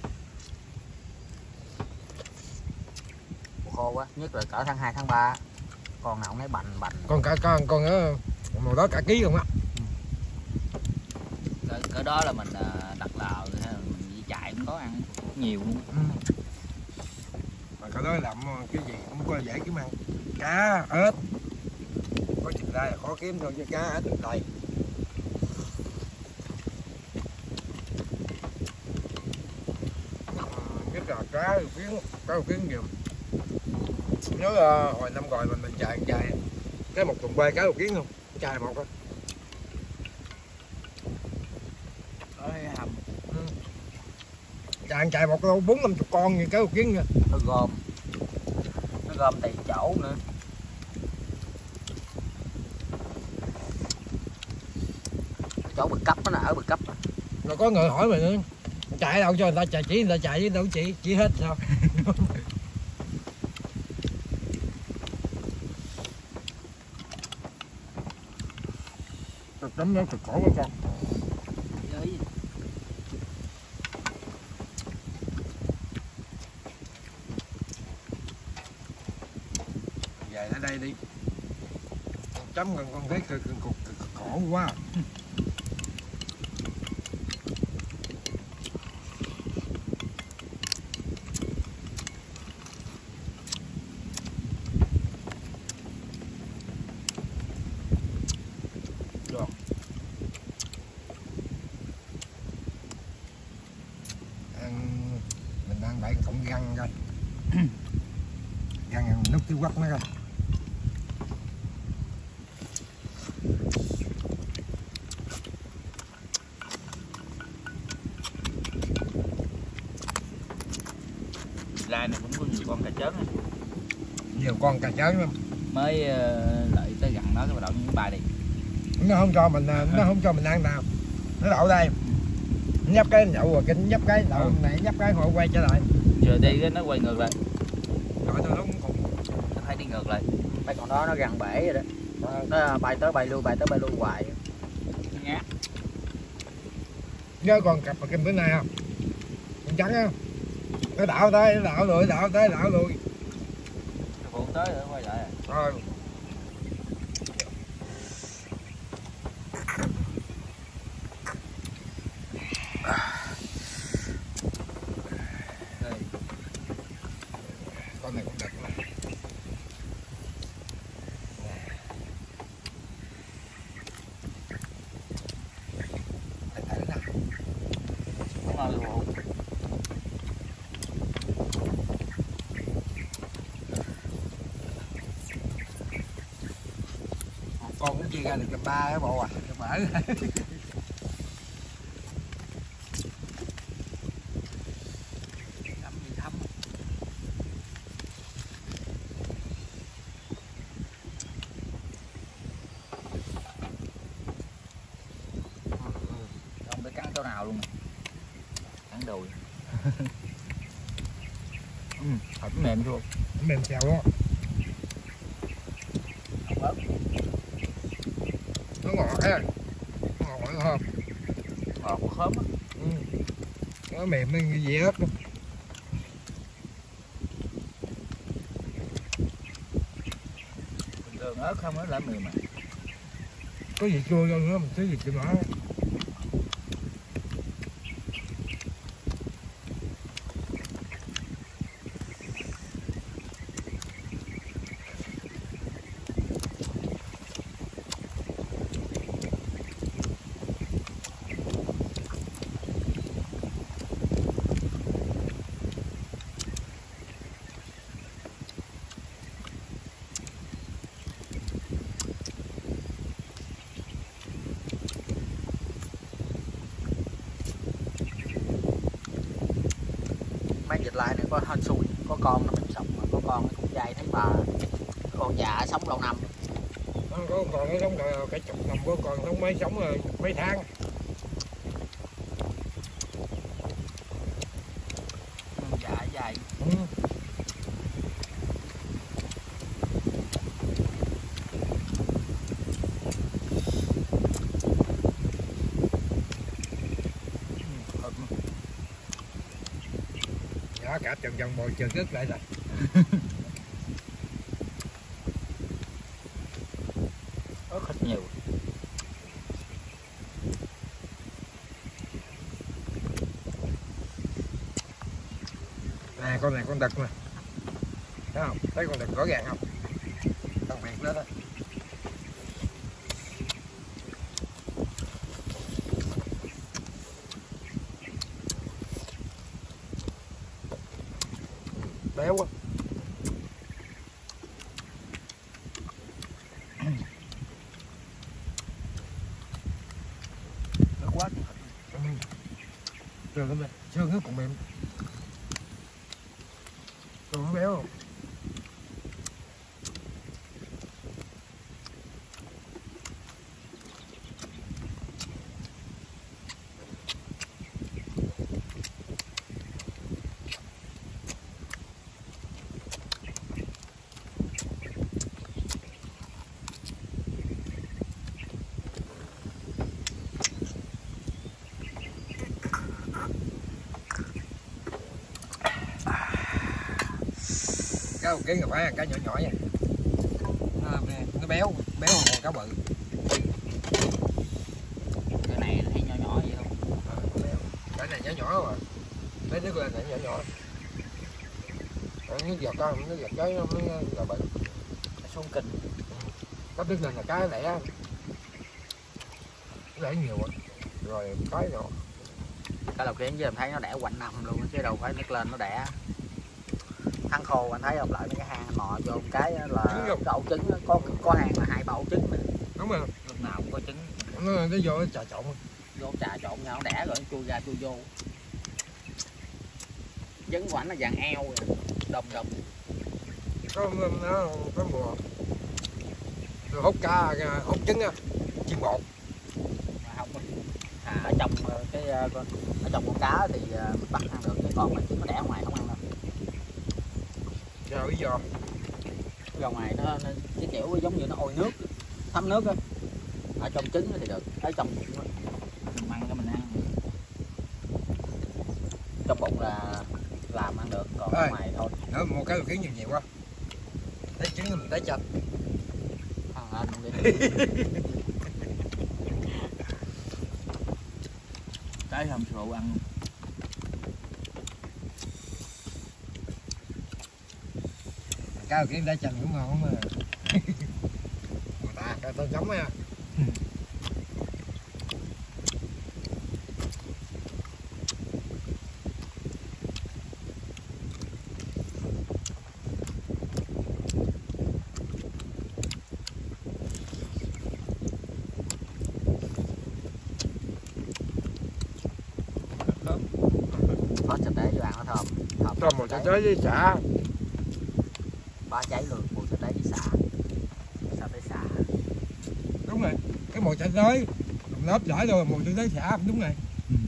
Mùa khô quá, nhất là cỡ tháng hai tháng ba con nào cũng thấy bành bành. Con cả con con đó mùa đó cả ký không á. Cỡ, cỡ đó là mình đặt lào hay là mình đi chạy cũng có ăn nhiều luôn. Ừ. Mà cái đó làm cái gì cũng có dễ kiếm ăn. Cá, ếch. Có vịt đai là khó kiếm thôi chứ cá, ếch được đầy. Nhất là cá được kiến, cá được kiến nhiều. Nhớ uh, hồi năm rồi mình mình chạy chạy cái một tuần quay cá được kiến không? Chạy một á. Có cái hầm. Ừ. Chạy chạy một đâu bốn năm chục con như cá được kiến nha. Nó gom, nó gom tại chỗ nữa. Chỗ bực cấp nó ở bực cấp. Rồi có người hỏi mình nữa, chạy đâu cho người ta chạy, chỉ người ta chạy với đâu chỉ chỉ hết sao? Tấm nó cực khổ quá con. Với lại đây đi. Chấm gần con thấy cực cực khổ quá. Mình đang đẩy cọng găng coi. Găng nút cái quắt nó coi. Lai này cũng có nhiều con cà chớn này. Nhiều con cà chớn lắm. Mới uh, lợi tới gần nó cái bắt đầu những bài đi. Nó không cho mình nó không cho mình ăn nào. Nó đậu đây. Nhấp cái nhậu rồi kinh nhấp cái đậu này nhấp cái họ quay trở lại. Giờ đi cái nó quay ngược lại. Rồi tôi đúng cùng. Nó thấy đi ngược lại. Mấy con đó nó gần bể rồi đó. Nó bay tới bay lui bay tới bay lui hoài. Ngát. Nhớ con cặp mà kim bữa nay không? Con trắng á. Nó đảo tới, nó đảo lùi, đảo tới, đảo lùi. Nó phụ tới rồi quay lại. Rồi. Con này cũng đẹp lắm. Thấy thấy nào. Nó ngon luôn. Con cũng chia ra được cho ba cái bộ à, cho bể. Thấm gì thấm. Không biết cắn chỗ nào luôn. Cắn đùi. Ừ, thật mềm luôn. Mềm xèo đó. Ớt. Nó ngọt ha. Ngọt lắm không? Ngọt của khóm á. Ừ. Nó mềm như gì ớt luôn. Đường ớt không á là mềm mà. Có gì chua đâu nữa, mình xíu gì chua nữa. Mấy vịt lai này có hên xui, có con nó mình sống mà có con nó cũng dai thấy bà. Con già sống lâu năm. Nó có con nó sống cả chục năm, có con sống mấy sống rồi mấy tháng. Dạ dài. Ừ. Dạ cả chừng vòng bồi chừng rất lại rồi. Ớt thịt nhiều. Nè con này con đực nè. Thấy không? Thấy con đực rõ ràng không? Đặc biệt đó đó. Béo quá. Nó quá. Ừ. Xương nó mềm, xương nó cũng mềm. Xương nó béo không? Cái một ký phải ăn cái nhỏ nhỏ vậy. béo béo hơn con cá bự. Cái này thấy nhỏ nhỏ vậy không? Cái này nhỏ nhỏ rồi, lấy nước lên này nhỏ nhỏ. Nước giọt đó, nước giọt cái nó mới là bự. Xuống kinh. Cấp nước lên là cái lẻ, lẻ nhiều rồi, rồi cái nhỏ. Cái đầu kiến chứ em thấy nó đẻ quạnh nằm luôn chứ đâu phải nước lên nó đẻ. Tháng khô anh thấy không, lại mấy cái hang mò vô một cái là cái ổ trứng có có hang là hai ba ổ trứng nữa. Đúng rồi. Lúc nào cũng có trứng. Nó nó vô trà trộn. Vô trà trộn nhau nó đẻ rồi nó chui ra chui vô. Trứng của ảnh là vàng eo rồi. Đồng đồng. Có nó có mùa. Rồi hút cá hút trứng á, chiên bột. Mà không à, ở trong cái ở trong con cá thì mình bắt ăn được, chứ còn mấy trứng nó đẻ ngoài không ăn đâu. Giờ lý do Ra ngoài nó, nó cái kiểu giống như nó ôi nước, thấm nước á. Ở trong trứng thì được, ở trong bụng á mình ăn cho mình ăn. Trong bụng là làm ăn được, còn ở ngoài thôi. Nữa mua cái đồ kiến nhiều nhiều quá. Lấy trứng mình lấy chanh. Ăn anh đi. Cái hầm sụ ăn. Cái đồ kiến lấy chanh cũng ngon mà. Ta cái tao giống á. Có sạch đế cho bạn nó thơm. Thơm, Thơm một trái với xả. Ba cháy luôn, mùi sạch đế với xả. Xả tới xả. Đúng rồi, cái mùi trái tới lớp giỏi rồi, mùi trái tới xả đúng rồi.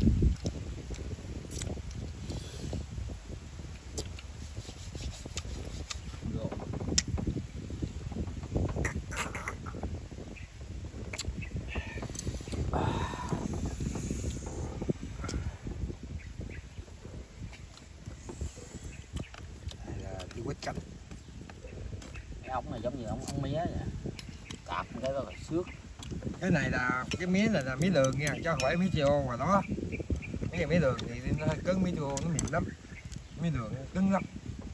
Đi quýt cánh. Cái ống này giống như ống, ống mía vậy. Cạp cái đó là xước. Cái này là cái mía này là mía đường nha, chứ không phải mía chio mà đó. Mấy cái mía đường thì nó hơi cứng, mía chio nó mềm lắm. Mía đường nó cứng lắm.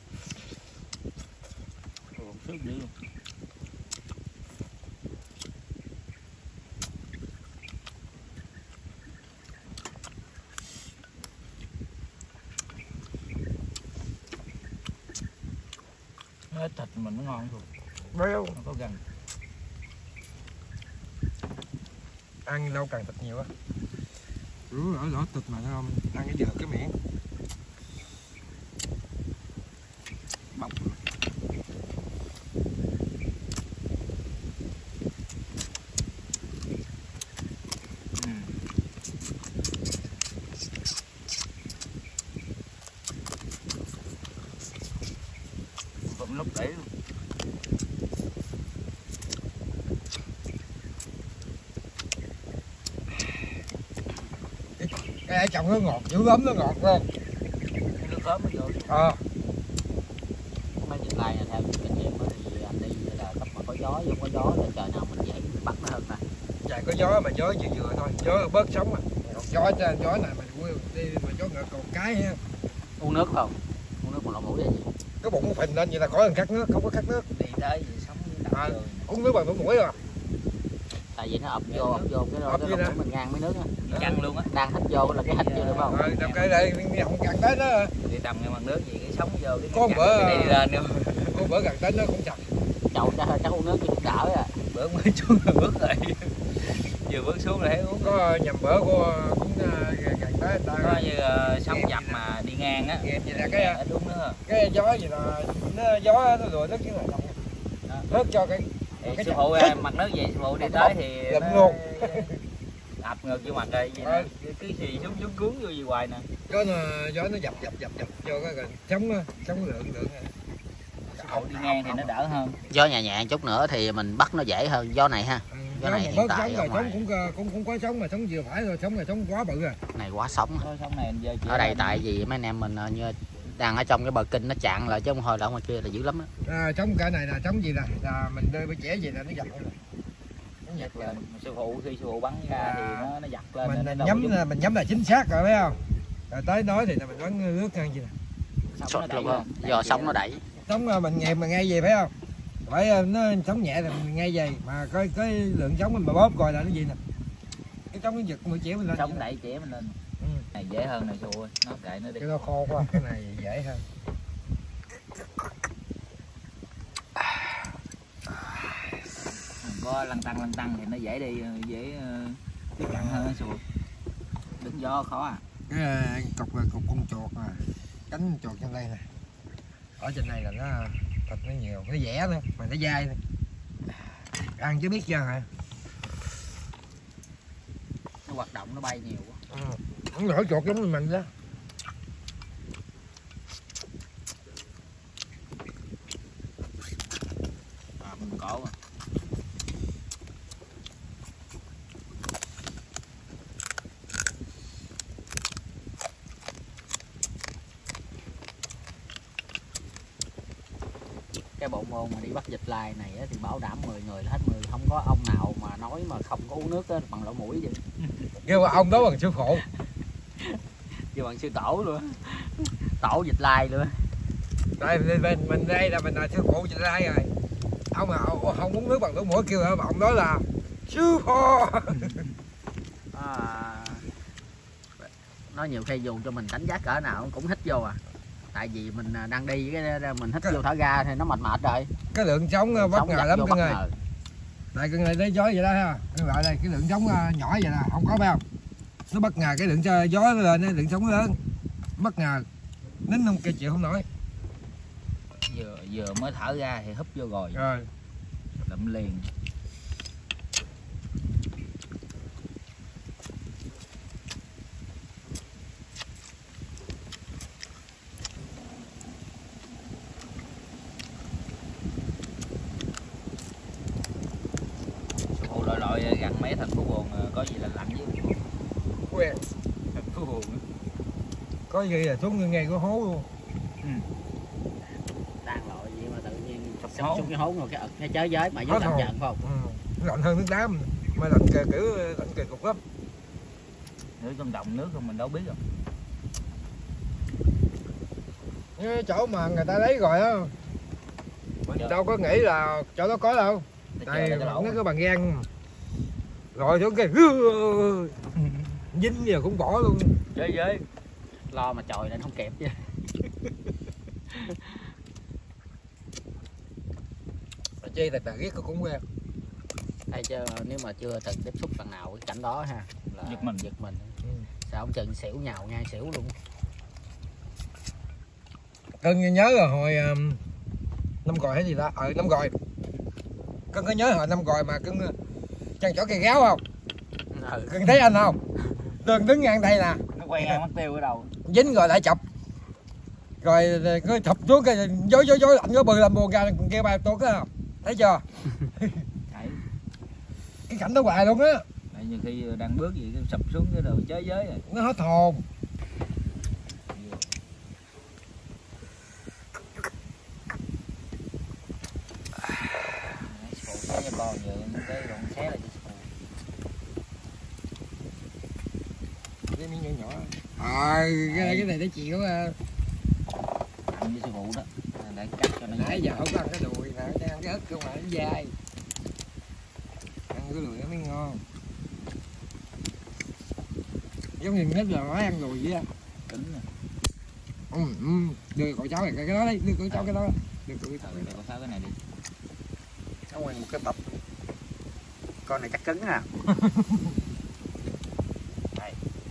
Ừ, xước đi luôn. Hết thịt mình nó ngon thôi. Béo. Không có gần. Ăn lâu càng thịt nhiều á. Rú lỡ lỡ thịt mà không ăn cái dừa cái miệng. Bọc. Ừ. Bấm lúc đấy luôn. Cái ở trong nó ngọt, dữ lắm nó ngọt luôn. Nước ớt mới vô. Ờ. Mấy trên lai theo kinh nghiệm thì anh đi là lúc mà có gió, vô có gió là trời nào mình dễ bắt nó hơn nè. Trời có gió mà gió vừa vừa thôi, gió bớt sống à. Còn gió trên gió này mình đi mà gió ngựa còn cái ha. Uống nước không? Uống nước mà lỗ mũi là gì? Cái bụng phình lên vậy là khỏi cần cắt nước, không có cắt nước. Đi tới gì sống À, uống nước bằng lỗ mũi rồi. Tại vì nó ập vô, ập vô cái đó, cái lỗ mũi mình ngang mấy nước á. Căng luôn á. Đang hít vô là cái hít vô được không? Rồi, đập cái đây đi không gần tới đó. Đi tầm cái mặt nước gì cái sống vô cái Con bữa cái đi lên nữa. con bữa gần tới nó cũng chặt. Chậu chắc, chắc uống nước chứ đỡ á. Bữa mới xuống rồi bước rồi. Vừa bước xuống rồi thấy uống. Có nhầm bữa của cũng gần tới ta. Có như uh, sóng dập mà đi ngang á. Vậy là cái ít uống nữa. Cái gió gì là nó gió nó lùi nước chứ là động. Nước cho cái Thì sư phụ mặt nước vậy sư phụ đi tới thì lụm luôn. ập ngược vô mặt rồi vậy nè. Cứ xì xuống xuống cuốn vô gì hoài nè. Có gió nó dập dập dập dập vô cái rồi chống chống lượng lượng. Sư phụ đi ngang thì nó đỡ hơn. Gió nhẹ nhẹ chút nữa thì mình bắt nó dễ hơn gió này ha. Ừ, Gió này hiện tại ở ngoài. cũng cũng cũng có sống mà sống vừa phải rồi, sống là sống quá bự rồi. Này quá sống. Sống này giờ Ở đây tại vì mấy anh em mình như đang ở trong cái bờ kinh nó chặn lại chứ không hồi là ngoài kia là dữ lắm á. À, trống cái này là trống gì nè, là mình đưa bữa trẻ gì là nó giật rồi. Nó giật lên. Sư phụ khi sư phụ bắn ra à, thì nó nó giật lên. Mình, mình nhắm là mình nhắm là chính xác rồi phải không? Rồi tới nói thì là mình bắn nước ngang gì nè. Sóng nó đẩy, do sóng nó đẩy. Sóng mình nghe mà ngay về phải không? Phải nó sóng nhẹ thì mình ngay về mà cái cái lượng sóng mình mà bóp coi là nó gì nè. Cái sóng nó giật mũi chĩa mình lên. Sóng đẩy chĩa mình lên. Ừ. Này dễ hơn này sư phụ ơi, nó kệ nó đi. Cái nó khô quá, cái này dễ hơn. Có lăn tăng lăn tăng thì nó dễ đi, dễ tiếp cận hơn sư phụ. Đứng gió khó à. Cái cục cục con chuột à, cánh chuột trên đây nè, ở trên này là nó thịt nó nhiều, nó dẻ nữa mà nó dai nữa, ăn chứ biết chưa hả? Nó hoạt động nó bay nhiều quá. Ừ. Nó nổi chuột giống như mình đó. À, mình có mà. Cái bộ môn mà đi bắt vịt lai này thì bảo đảm mười người là hết mười, không có ông nào mà nói mà không có uống nước bằng lỗ mũi vậy. Kêu ông đó bằng sư phụ. Kêu bằng sư tổ luôn. Tổ vịt lai luôn. Đây mình mình đây là mình là sư phụ vịt lai rồi. Ông mà ông không uống nước bằng lỗ mũi kêu ông đó là sư phụ. À, nói nhiều khi dù cho mình đánh giá cỡ nào cũng hít vô à. Tại vì mình đang đi cái mình hít cái... vô thở ra thì nó mệt mệt rồi. Cái lượng trống bất ngờ lắm cưng ơi. Đây cưng ơi lấy gió vậy đó ha. Các bạn đây cái lượng trống nhỏ vậy là không có phải không? Nó bất ngờ cái lượng gió lên, cái lượng trống lớn. Bất ngờ. Nín không kia chịu không nổi. Vừa vừa mới thở ra thì húp vô rồi. Rồi. Lụm liền. Loại loại gần mấy thành phố buồn có gì là lạnh với quen thành phố buồn có gì là xuống ngay cái hố luôn. Ừ. Đang loại gì mà tự nhiên sụp xuống cái hố rồi cái ực cái chới giới mà dưới lạnh giận không? Ừ. Lạnh hơn nước đá mà lạnh kề kiểu lạnh kề cục lắm. Nếu trong động nước không mình đâu biết rồi. Cái chỗ mà người ta lấy rồi á mình dạ. Đâu có nghĩ là chỗ đó có đâu. Đây nó có bằng gan rồi xuống cái dính giờ cũng bỏ luôn. Chơi với lo mà chồi lên không kẹp chứ. Chi thật là ghét cũng quen. Hay chứ nếu mà chưa từng tiếp xúc lần nào cái cảnh đó ha là giật mình giật mình. Ừ. Sao ông chừng xỉu nhào ngay xỉu luôn. Cưng nhớ rồi hồi um, năm gòi hay gì đó, ờ năm gòi. Cưng có nhớ hồi năm gòi mà cưng chân chỗ cây gáo không? Ừ. Cưng thấy anh không? Đừng đứng ngang đây nè. Nó quay ngang mất tiêu ở đầu. Dính rồi lại chọc. Rồi cứ thụp xuống cái dối dối dối lạnh có bự làm buồn ra kêu ba tốt á không? Thấy chưa? Cái cảnh đó hoài luôn á. Tại nhiều khi đang bước gì sụp xuống cái đầu chới giới rồi. Nó hết hồn. Con vậy cái rụng xé là cái miếng nhỏ nhỏ. À, cái, cái này để chịu ăn với sư phụ đó để cắt cho nó. Nãy giờ không có ăn cái đùi nè, để ăn cái ức không mà nó dai. Ăn cái đùi nó mới ngon. Giống như nếp giờ nói ăn đùi vậy á. Cứng nè. Ừ, ừ. Đưa cậu cháu này cái đó đi, đưa cậu cháu cái đó. Đưa cậu cháu cái đó. Cái này đi. Ở ngoài một cái bập. Con này chắc cứng à. Đây.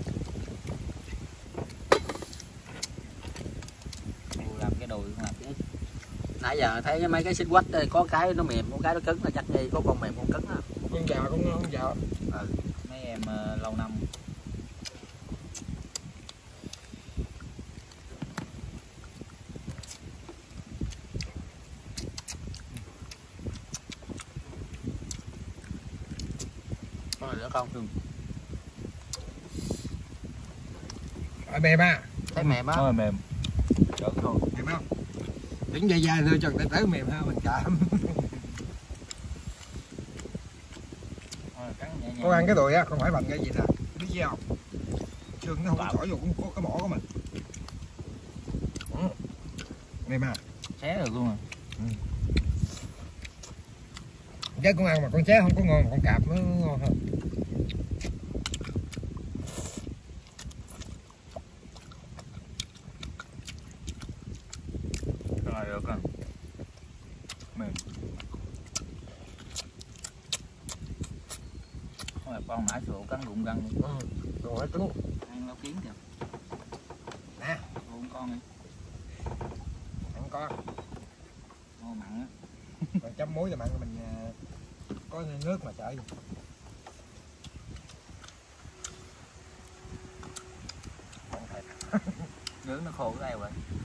Làm cái đùi làm cái. Nãy giờ thấy mấy cái xích quách đây có cái nó mềm, có cái nó cứng là chắc gì có con mềm con cứng á. Con già cũng không già. Ừ. Mấy em uh, lâu năm. Nữa không? Ừ. À, mềm à? Thấy mềm á. Nó là mềm. giỡn thôi. Mềm không? Tính dài dài thôi cho người ta tới mềm ha, mình cảm. Con ăn cái đùi á, không phải bằng cái gì nè, biết gì không? Xương nó không có chổi vô cũng có cái mỏ của mình. Ừ. Mềm à? Xé được luôn à. Ừ. Chứ con ăn mà con xé không có ngon, con cạp nó ngon hơn. Rồi được rồi. Mềm. Rồi con nãy sụn cắn rụng răng luôn. Ừ. Rồi nó cứng. Ăn lau kiến kìa. Nè. Rụng con đi. Ăn con. Ngon mặn á. Còn chấm muối thì mặn mình có nước mà trời. Nướng nó khô cái đây rồi.